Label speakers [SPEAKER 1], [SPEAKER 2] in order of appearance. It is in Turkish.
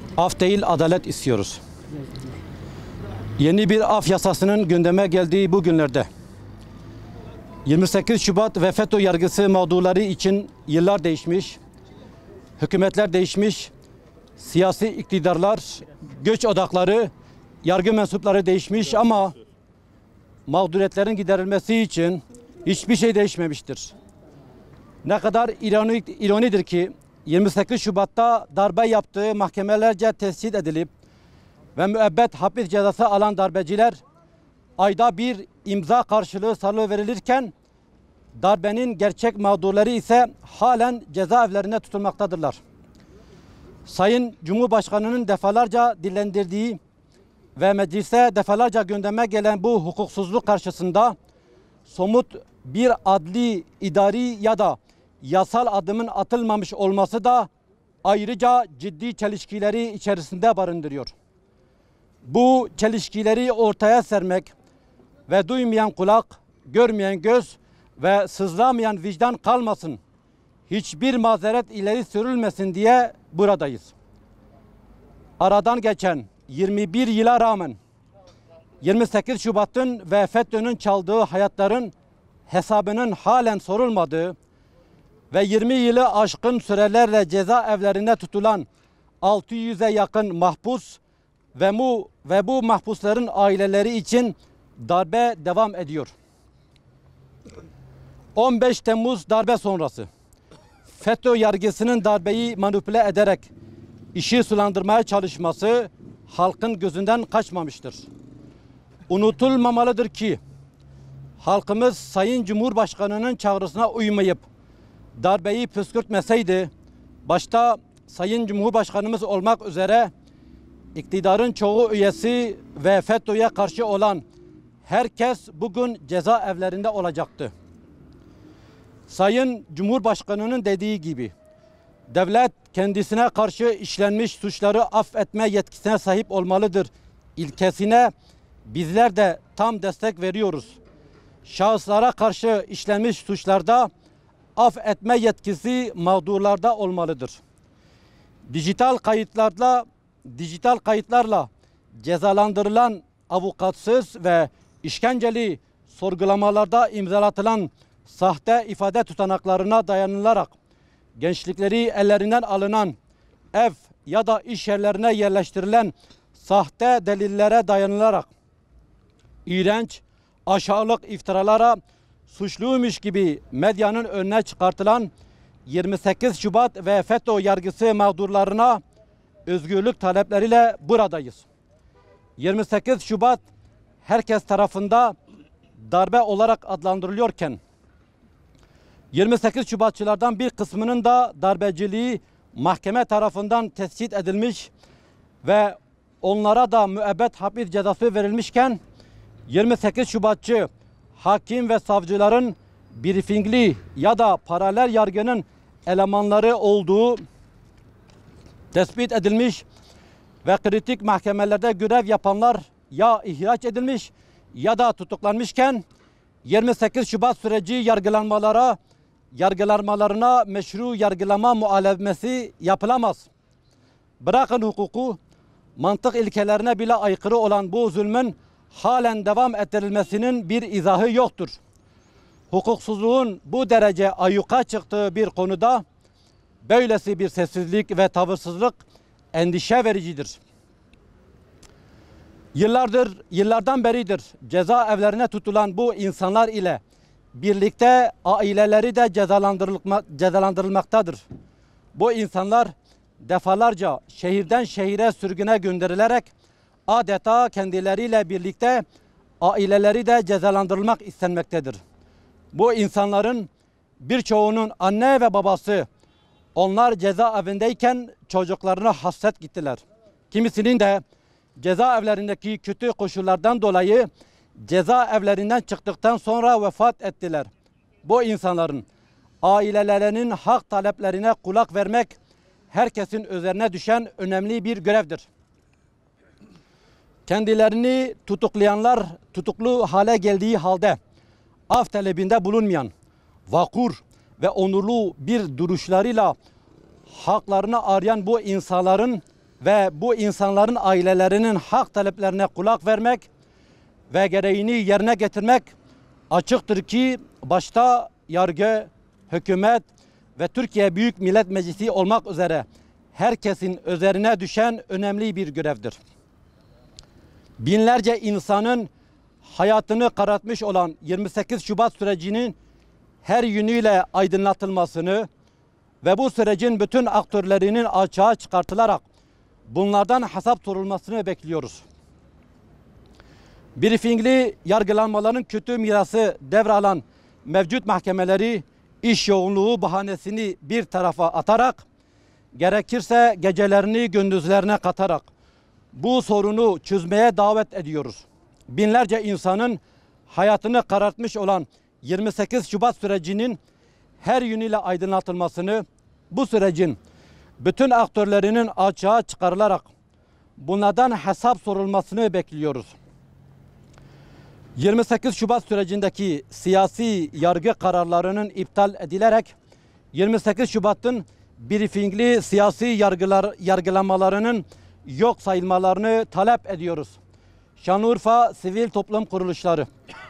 [SPEAKER 1] Af değil, adalet istiyoruz. Yeni bir af yasasının gündeme geldiği bu günlerde 28 Şubat ve FETÖ yargısı mağdurları için yıllar değişmiş, hükümetler değişmiş, siyasi iktidarlar, göç odakları, yargı mensupları değişmiş ama mağduriyetlerin giderilmesi için hiçbir şey değişmemiştir. Ne kadar ironidir ki 28 Şubat'ta darbe yaptığı mahkemelerce tespit edilip ve müebbet hapis cezası alan darbeciler ayda bir imza karşılığı salıverilirken darbenin gerçek mağdurları ise halen cezaevlerinde tutulmaktadırlar. Sayın Cumhurbaşkanı'nın defalarca dillendirdiği ve meclise defalarca gündeme gelen bu hukuksuzluk karşısında somut bir adli, idari ya da yasal adımın atılmamış olması da ayrıca ciddi çelişkileri içerisinde barındırıyor. Bu çelişkileri ortaya sermek ve duymayan kulak, görmeyen göz ve sızlamayan vicdan kalmasın, hiçbir mazeret ileri sürülmesin diye buradayız. Aradan geçen 21 yıla rağmen 28 Şubat'ın ve FETÖ'nün çaldığı hayatların hesabının halen sorulmadığı ve 20 yılı aşkın sürelerle cezaevlerinde tutulan 600'e yakın mahpus ve bu mahpusların aileleri için darbe devam ediyor. 15 Temmuz darbe sonrası FETÖ yargısının darbeyi manipüle ederek işi sulandırmaya çalışması halkın gözünden kaçmamıştır. Unutulmamalıdır ki halkımız Sayın Cumhurbaşkanı'nın çağrısına uymayıp darbeyi püskürtmeseydi, başta Sayın Cumhurbaşkanımız olmak üzere iktidarın çoğu üyesi ve FETÖ'ye karşı olan herkes bugün cezaevlerinde olacaktı. Sayın Cumhurbaşkanı'nın dediği gibi devlet kendisine karşı işlenmiş suçları affetme yetkisine sahip olmalıdır ilkesine bizler de tam destek veriyoruz. Şahıslara karşı işlenmiş suçlarda affetme yetkisi mağdurlarda olmalıdır. Dijital kayıtlarla cezalandırılan avukatsız ve işkenceli sorgulamalarda imzalatılan sahte ifade tutanaklarına dayanılarak gençlikleri ellerinden alınan ev ya da iş yerlerine yerleştirilen sahte delillere dayanılarak iğrenç, aşağılık iftiralara suçluymuş gibi medyanın önüne çıkartılan 28 Şubat ve FETÖ yargısı mağdurlarına özgürlük talepleriyle buradayız. 28 Şubat herkes tarafında darbe olarak adlandırılıyorken 28 Şubatçılardan bir kısmının da darbeciliği mahkeme tarafından tespit edilmiş ve onlara da müebbet hapis cezası verilmişken 28 Şubatçı hakim ve savcıların briefingli ya da paralel yargının elemanları olduğu tespit edilmiş ve kritik mahkemelerde görev yapanlar ya ihraç edilmiş ya da tutuklanmışken 28 Şubat süreci yargılanmalarına meşru yargılama muhalefeti yapılamaz. Bırakın hukuku, mantık ilkelerine bile aykırı olan bu zulmün halen devam ettirilmesinin bir izahı yoktur. Hukuksuzluğun bu derece ayyuka çıktığı bir konuda böylesi bir sessizlik ve tavırsızlık endişe vericidir. Yıllardan beridir cezaevlerine tutulan bu insanlar ile birlikte aileleri de cezalandırılmaktadır. Bu insanlar defalarca şehirden şehire sürgüne gönderilerek adeta kendileriyle birlikte aileleri de cezalandırılmak istenmektedir. Bu insanların birçoğunun anne ve babası onlar cezaevindeyken çocuklarına hasret gittiler. Kimisinin de cezaevlerindeki kötü koşullardan dolayı cezaevlerinden çıktıktan sonra vefat ettiler. Bu insanların ailelerinin hak taleplerine kulak vermek herkesin üzerine düşen önemli bir görevdir. Kendilerini tutuklayanlar tutuklu hale geldiği halde af talebinde bulunmayan, vakur ve onurlu bir duruşlarıyla haklarını arayan bu insanların ve bu insanların ailelerinin hak taleplerine kulak vermek ve gereğini yerine getirmek açıktır ki başta yargı, hükümet ve Türkiye Büyük Millet Meclisi olmak üzere herkesin üzerine düşen önemli bir görevdir. Binlerce insanın hayatını karartmış olan 28 Şubat sürecinin her yönüyle aydınlatılmasını ve bu sürecin bütün aktörlerinin açığa çıkartılarak bunlardan hesap sorulmasını bekliyoruz. Briefingli yargılanmaların kötü mirası devralan mevcut mahkemeleri iş yoğunluğu bahanesini bir tarafa atarak, gerekirse gecelerini gündüzlerine katarak bu sorunu çözmeye davet ediyoruz. Binlerce insanın hayatını karartmış olan 28 Şubat sürecinin her yönüyle aydınlatılmasını, bu sürecin bütün aktörlerinin açığa çıkarılarak bunlardan hesap sorulmasını bekliyoruz. 28 Şubat sürecindeki siyasi yargı kararlarının iptal edilerek 28 Şubat'ın briefingli siyasi yargılamalarının yok sayılmalarını talep ediyoruz. Şanlıurfa Sivil Toplum Kuruluşları